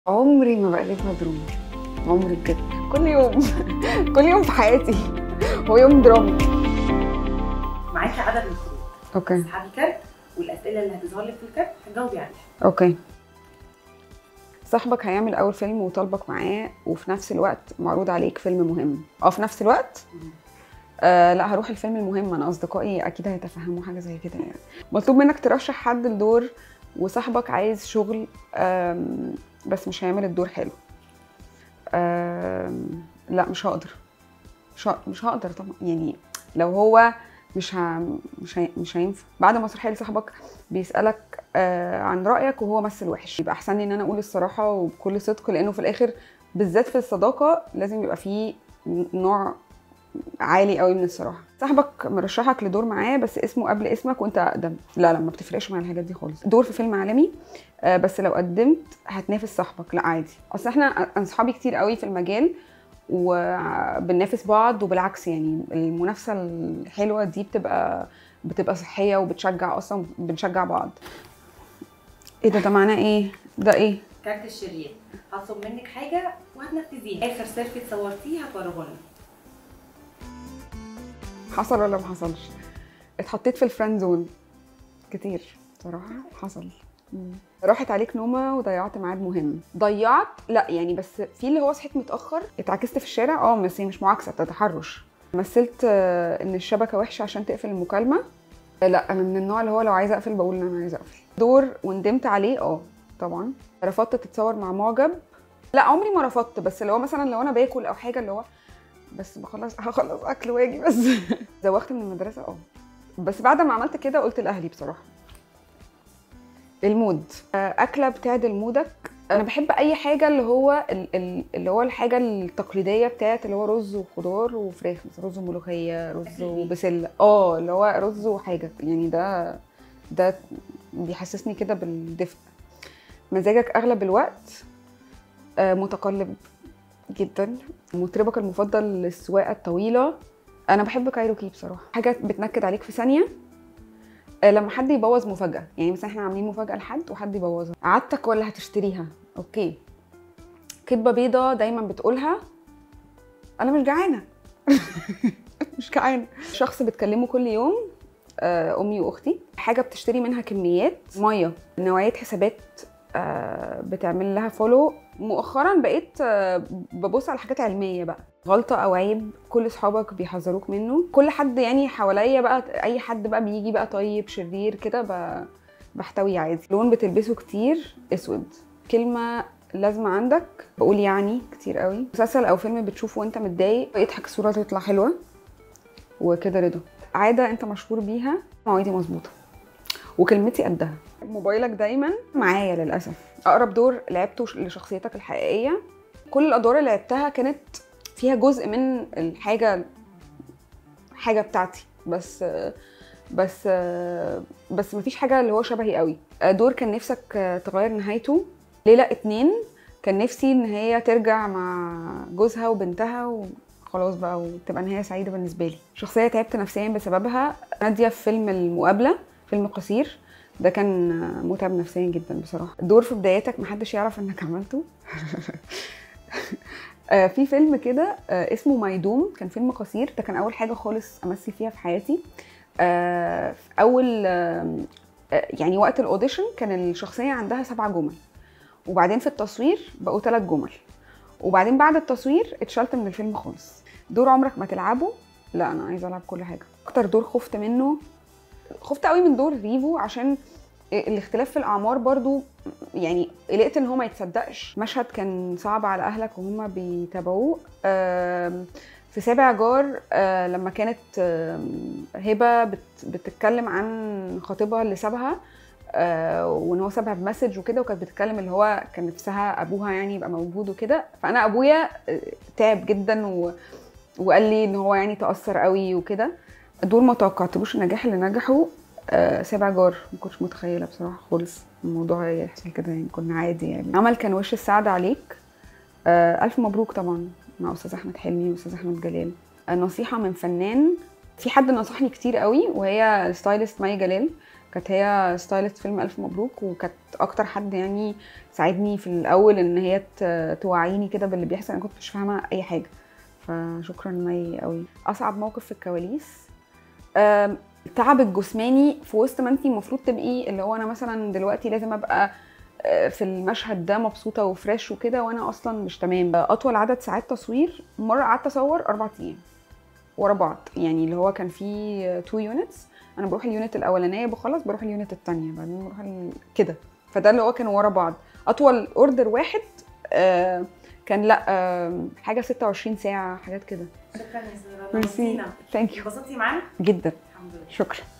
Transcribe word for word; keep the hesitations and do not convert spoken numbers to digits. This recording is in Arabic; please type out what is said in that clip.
عمري ما بقلب مضروب. عمري بجد كل يوم كل يوم في حياتي هو يوم دراما. معاكي عدد من الخروج. اوكي اسحبي كارت والاسئله اللي هتظهر لك في الكارت هتجاوبي عليها. اوكي. صاحبك هيعمل اول فيلم وطالبك معاه وفي نفس الوقت معروض عليك فيلم مهم. اه في نفس الوقت آه لا هروح الفيلم المهم. انا اصدقائي اكيد هيتفهموا حاجه زي كده. يعني مطلوب منك ترشح حد لدور وصاحبك عايز شغل بس مش هيعمل الدور حلو. لا مش هقدر مش ه- مش هقدر طبعا. يعني لو هو مش ه... مش هي... مش هينفع. بعد مسرحيه لصاحبك بيسالك آه عن رايك وهو مثل وحش، يبقى احسن لي ان انا اقول الصراحه وبكل صدق، لانه في الاخر بالذات في الصداقه لازم يبقى فيه نوع عالي قوي من الصراحه. صاحبك مرشحك لدور معاه بس اسمه قبل اسمك وانت اقدم، لا لا ما بتفرقش مع الحاجات دي خالص. دور في فيلم عالمي آه بس لو قدمت هتنافس صاحبك، لا عادي. اصل احنا انا اصحابي كتير قوي في المجال وبننافس بعض، وبالعكس يعني المنافسه الحلوه دي بتبقى بتبقى صحيه وبتشجع، اصلا بنشجع بعض. ايه ده؟ ده معناه ايه؟ ده ايه؟ كارت الشرير هطلب منك حاجه وهتنفذيها. اخر سيلفي اتصورتيه هتوريه لنا. حصل ولا ما حصلش؟ اتحطيت في الفريند زون كتير بصراحه. حصل. مم. راحت عليك نومه وضيعت ميعاد مهم. ضيعت لا يعني، بس في اللي هو صحيت متاخر اتعكست في الشارع. اه بس هي مش معاكسه، ده تحرش. مثلت آه، ان الشبكه وحشه عشان تقفل المكالمه. آه، لا انا من النوع اللي هو لو عايزه اقفل بقول ان انا عايزه اقفل. دور وندمت عليه اه طبعا. رفضت تتصور مع معجب. لا عمري ما رفضت، بس اللي هو مثلا لو انا باكل او حاجه اللي هو بس بخلص هخلص اكل واجي بس. زوغت من المدرسه اه، بس بعد ما عملت كده قلت لاهلي بصراحه. المود اكله بتعدل مودك. انا بحب اي حاجه اللي هو ال- ال- اللي هو الحاجه التقليديه بتاعت اللي هو رز وخضار وفراخ، مثلا رز وملوخيه، رز وبسله، اه اللي هو رز وحاجه يعني. ده ده بيحسسني كده بالدفء. مزاجك اغلب الوقت آه، متقلب جدا. مطربك المفضل للسواقه الطويله. انا بحب كايروكي بصراحه. حاجه بتنكد عليك في ثانيه آه، لما حد يبوظ مفاجأة. يعني مثلا احنا عاملين مفاجأة لحد وحد يبوظها. عادتك ولا هتشتريها؟ اوكي. كدبة بيضة دايما بتقولها. انا مش جعانة. مش جعانة. شخص بتكلمه كل يوم آه، امي واختي. حاجة بتشتري منها كميات مية. نوعية حسابات آه، بتعمل لها فولو. مؤخرا بقيت آه، ببص على حاجات علمية بقى. غلطة او عيب كل اصحابك بيحذروك منه. كل حد يعني حواليا بقى، اي حد بقى بيجي بقى طيب شرير كده ب- بحتوي عادي. لون بتلبسه كتير اسود. كلمة لازمة عندك بقول يعني كتير قوي. مسلسل او فيلم بتشوفه وانت متضايق اضحك الصورة تطلع حلوة وكده رضا. عادة انت مشهور بيها. مواعيدي مظبوطة وكلمتي قدها. موبايلك دايما معايا للاسف. اقرب دور لعبته لشخصيتك الحقيقيه. كل الادوار اللي لعبتها كانت فيها جزء من الحاجه حاجه بتاعتي، بس بس بس مفيش حاجه اللي هو شبهي قوي. دور كان نفسك تغير نهايته. ليلى اتنين كان نفسي ان هي ترجع مع جوزها وبنتها وخلاص بقى وتبقى نهايه سعيده بالنسبه لي. شخصيه تعبت نفسيا بسببها. ناديه في فيلم المقابله، فيلم قصير ده كان متعب نفسيا جدا بصراحه. دور في بداياتك محدش يعرف انك عملته. آه، في فيلم كده آه، اسمه ميدوم، كان فيلم قصير. ده كان اول حاجه خالص امثل فيها في حياتي. آه، في اول آه، آه، يعني وقت الاوديشن كان الشخصيه عندها سبعة جمل، وبعدين في التصوير بقوا ثلاث جمل، وبعدين بعد التصوير اتشالت من الفيلم خالص. دور عمرك ما تلعبه. لا انا عايزه العب كل حاجه. اكتر دور خفت منه، خفت قوي من دور ريفو عشان الاختلاف في الاعمار برضو. يعني قلقت ان هو ما يتصدقش. مشهد كان صعب على اهلك وهم بيتابعوه. آم، في سابع جار آه، لما كانت آم، هبه بت- بتتكلم عن خطيبها اللي سابها آه، وان هو سابها بمسج وكده، وكانت بتتكلم اللي هو كان نفسها ابوها يعني يبقى موجود وكده. فانا ابويا آه، تعب جدا و... وقال لي ان هو يعني تاثر قوي وكده. دول ما توقعتلوش النجاح اللي نجحوا. آه سابع جار ما كنتش متخيله بصراحه خالص الموضوع يحصل كده، يعني كنا عادي. يعني عمل كان وش السعد عليك. آه الف مبروك طبعا مع استاذ احمد حلمي واستاذ احمد جلال. آه نصيحه من فنان. في حد نصحني كتير قوي وهي ستايلست مي جلال. كانت هي ستايلست فيلم الف مبروك، وكانت اكتر حد يعني ساعدني في الاول ان هي ت- توعيني كده باللي بيحصل. انا كنت مش فاهمه اي حاجه، فشكرا مي قوي. اصعب موقف في الكواليس، آم، التعب الجسماني في وسط ما انتي المفروض تبقي اللي هو انا مثلا دلوقتي لازم ابقى آه، في المشهد ده مبسوطه وفريش وكده، وانا اصلا مش تمام. اطول عدد ساعات تصوير مره قعدت اصور اربع ايام ورا بعض، يعني اللي هو كان في تو يونتس، انا بروح اليونت الاولانيه بخلص، بروح اليونت الثانيه بعدين بروح ال... كده. فده اللي هو كان ورا بعض. اطول اوردر واحد آه كان لا آه حاجه ستة وعشرين ساعه، حاجات كده. شكرا يا ساره، ميرسي، نورتينا. ثانك يو انبسطتي معانا جدا، الحمد لله. شكرا.